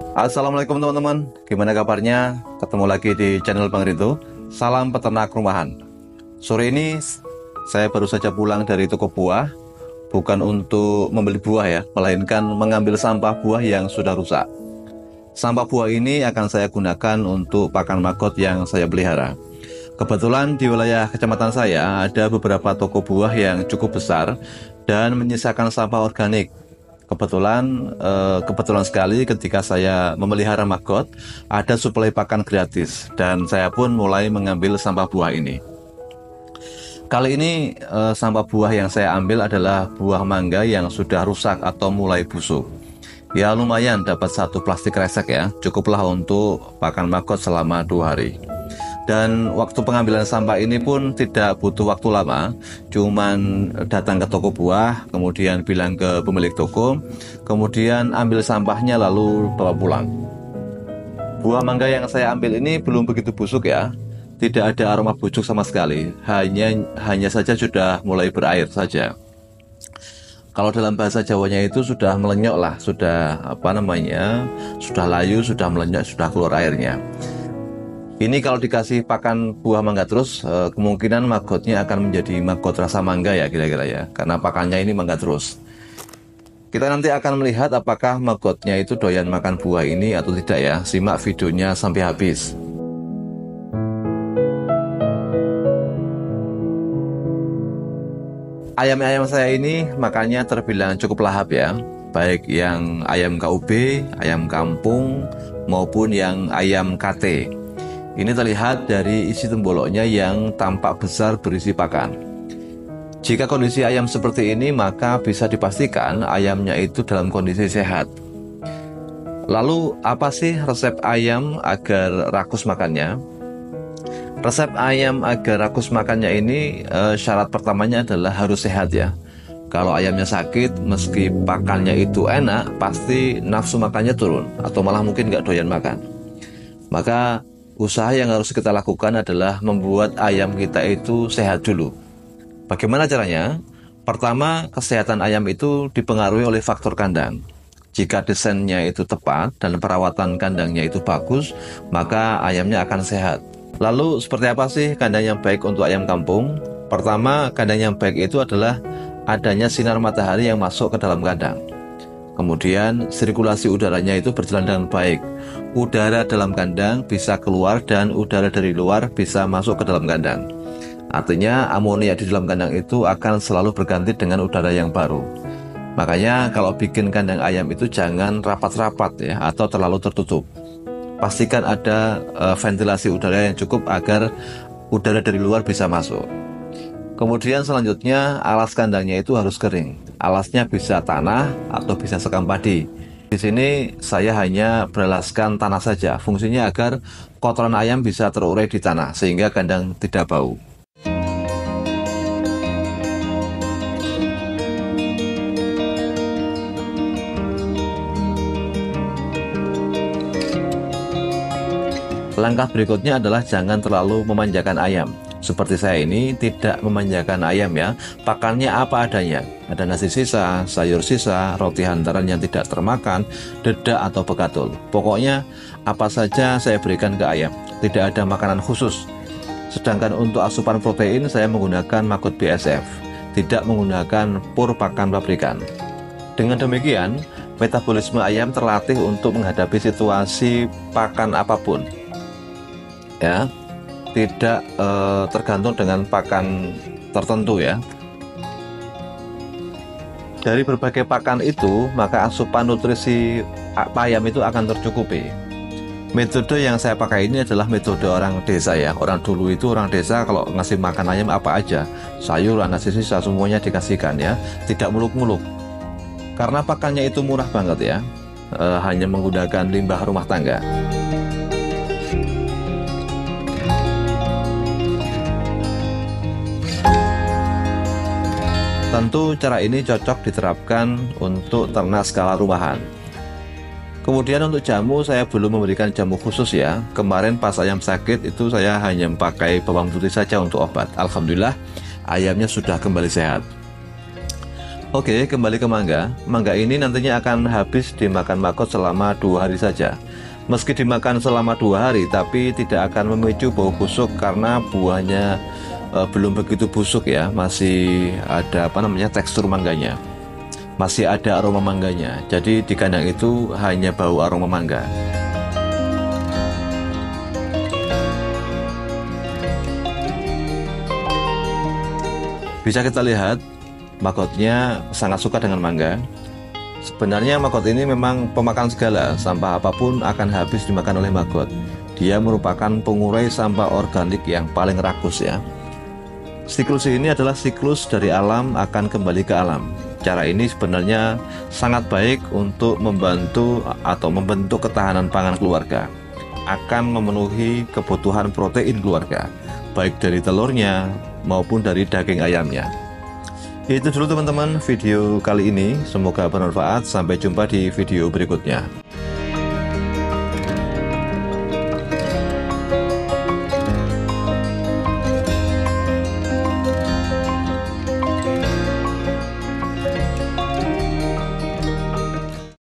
Assalamualaikum teman-teman, gimana kabarnya? Ketemu lagi di channel Bang Rito. Salam peternak rumahan. Sore ini saya baru saja pulang dari toko buah, bukan untuk membeli buah ya, melainkan mengambil sampah buah yang sudah rusak. Sampah buah ini akan saya gunakan untuk pakan magot yang saya pelihara. Kebetulan di wilayah kecamatan saya ada beberapa toko buah yang cukup besar dan menyisakan sampah organik. Kebetulan sekali ketika saya memelihara magot, ada suplai pakan gratis dan saya pun mulai mengambil sampah buah ini. Kali ini sampah buah yang saya ambil adalah buah mangga yang sudah rusak atau mulai busuk. Ya lumayan dapat satu plastik kresek ya, cukuplah untuk pakan magot selama 2 hari. Dan waktu pengambilan sampah ini pun tidak butuh waktu lama, cuman datang ke toko buah, kemudian bilang ke pemilik toko, kemudian ambil sampahnya lalu bawa pulang. Buah mangga yang saya ambil ini belum begitu busuk ya, tidak ada aroma busuk sama sekali, hanya saja sudah mulai berair saja. Kalau dalam bahasa Jawanya itu sudah melenyok lah, sudah sudah layu, sudah melenyok, sudah keluar airnya. Ini kalau dikasih pakan buah mangga terus, kemungkinan magotnya akan menjadi magot rasa mangga ya kira-kira ya, karena pakannya ini mangga terus. Kita nanti akan melihat apakah magotnya itu doyan makan buah ini atau tidak ya. Simak videonya sampai habis. Ayam-ayam saya ini makannya terbilang cukup lahap ya, baik yang ayam KUB, ayam kampung, maupun yang ayam KT. Ini terlihat dari isi temboloknya yang tampak besar berisi pakan. Jika kondisi ayam seperti ini, maka bisa dipastikan ayamnya itu dalam kondisi sehat. Lalu, apa sih resep ayam agar rakus makannya? Resep ayam agar rakus makannya ini, syarat pertamanya adalah harus sehat ya. Kalau ayamnya sakit, meski pakannya itu enak, pasti nafsu makannya turun, atau malah mungkin nggak doyan makan. Maka usaha yang harus kita lakukan adalah membuat ayam kita itu sehat dulu. Bagaimana caranya? Pertama, kesehatan ayam itu dipengaruhi oleh faktor kandang. Jika desainnya itu tepat dan perawatan kandangnya itu bagus, maka ayamnya akan sehat. Lalu, seperti apa sih kandang yang baik untuk ayam kampung? Pertama, kandang yang baik itu adalah adanya sinar matahari yang masuk ke dalam kandang. Kemudian sirkulasi udaranya itu berjalan dengan baik. Udara dalam kandang bisa keluar dan udara dari luar bisa masuk ke dalam kandang. Artinya amonia di dalam kandang itu akan selalu berganti dengan udara yang baru. Makanya kalau bikin kandang ayam itu jangan rapat-rapat ya, atau terlalu tertutup. Pastikan ada ventilasi udara yang cukup agar udara dari luar bisa masuk. Kemudian selanjutnya alas kandangnya itu harus kering. Alasnya bisa tanah atau bisa sekam padi. Di sini saya hanya beralaskan tanah saja. Fungsinya agar kotoran ayam bisa terurai di tanah sehingga kandang tidak bau. Langkah berikutnya adalah jangan terlalu memanjakan ayam. Seperti saya ini tidak memanjakan ayam ya, pakannya apa adanya. Ada nasi sisa, sayur sisa, roti hantaran yang tidak termakan, dedak atau bekatul. Pokoknya apa saja saya berikan ke ayam, tidak ada makanan khusus. Sedangkan untuk asupan protein saya menggunakan Magot BSF, tidak menggunakan pur pakan pabrikan. Dengan demikian, metabolisme ayam terlatih untuk menghadapi situasi pakan apapun. Ya, tidak tergantung dengan pakan tertentu ya. Dari berbagai pakan itu, maka asupan nutrisi ayam itu akan tercukupi. Metode yang saya pakai ini adalah metode orang desa ya. Orang dulu itu orang desa kalau ngasih makan ayam apa aja, sayuran, nasi sisa, semuanya dikasihkan ya, tidak muluk-muluk. Karena pakannya itu murah banget ya, hanya menggunakan limbah rumah tangga. Tentu cara ini cocok diterapkan untuk ternak skala rumahan. Kemudian untuk jamu saya belum memberikan jamu khusus ya. Kemarin pas ayam sakit itu saya hanya pakai bawang putih saja untuk obat. Alhamdulillah ayamnya sudah kembali sehat. Oke, kembali ke mangga. Mangga ini nantinya akan habis dimakan maggot selama 2 hari saja. Meski dimakan selama 2 hari, tapi tidak akan memicu bau busuk karena buahnya belum begitu busuk ya, masih ada tekstur mangganya, masih ada aroma mangganya. Jadi di kandang itu hanya bau aroma mangga. Bisa kita lihat maggotnya sangat suka dengan mangga. Sebenarnya maggot ini memang pemakan segala, sampah apapun akan habis dimakan oleh maggot. Dia merupakan pengurai sampah organik yang paling rakus ya. Siklus ini adalah siklus dari alam akan kembali ke alam. Cara ini sebenarnya sangat baik untuk membantu atau membentuk ketahanan pangan keluarga. Akan memenuhi kebutuhan protein keluarga, baik dari telurnya maupun dari daging ayamnya. Itu dulu teman-teman video kali ini, semoga bermanfaat. Sampai jumpa di video berikutnya.